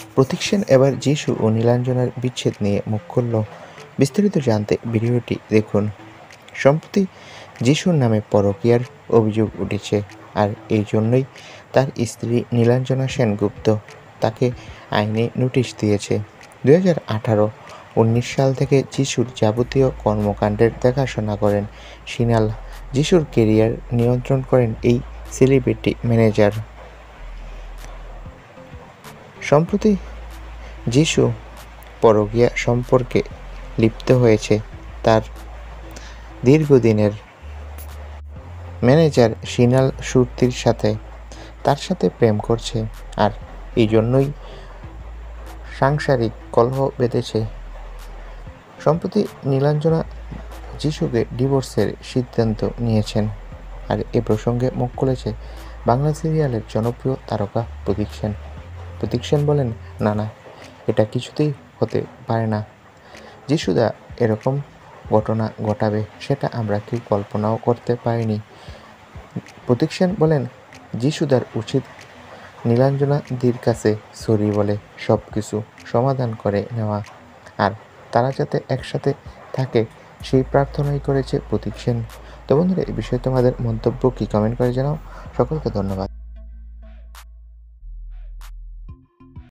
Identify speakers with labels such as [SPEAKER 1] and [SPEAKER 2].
[SPEAKER 1] প্রতীক সেন এবার যিশু ও নীলাঞ্জনার বিচ্ছেদ নিয়ে মুখ খুলল। বিস্তারিত জানতে ভিডিওটি দেখুন। সম্প্রতি যিশুর নামে পরকীয়ার অভিযোগ উঠেছে, আর এই জন্যই তার স্ত্রী নীলাঞ্জনা সেনগুপ্ত তাকে আইনি নোটিশ দিয়েছে। 2018-19 সাল থেকে যিশুর যাবতীয় কর্মকাণ্ডের দেখাশোনা করেন সিনাল। যিশুর কেরিয়ার নিয়ন্ত্রণ করেন এই সেলিব্রিটি ম্যানেজার। সম্প্রতি যিশু পরকীয়া সম্পর্কে লিপ্ত হয়েছে তার দীর্ঘদিনের ম্যানেজার সিনাল সুরতির সাথে। তার সাথে প্রেম করছে, আর এই জন্যই সাংসারিক কলহ বেঁধেছে। সম্প্রতি নীলাঞ্জনা যিশুকে ডিভোর্সের সিদ্ধান্ত নিয়েছেন, আর এ প্রসঙ্গে মুখ খুলেছে বাংলা সিরিয়ালের জনপ্রিয় তারকা প্রতীক সেন। প্রতীক সেন বলেন, না, এটা কিছুতেই হতে পারে না। যিশুদা এরকম ঘটনা ঘটাবে সেটা আমরা কেউ কল্পনাও করতে পারিনি। প্রতীক সেন বলেন, যিশুদার উচিত নীলাঞ্জনাদির কাছে সরি বলে সব কিছু সমাধান করে নেওয়া, আর তারা যাতে একসাথে থাকে সেই প্রার্থনাই করেছে প্রতীক সেন। তো বন্ধুরা, এই বিষয়ে তোমাদের মন্তব্য কি কমেন্ট করে জানাও। সকলকে ধন্যবাদ।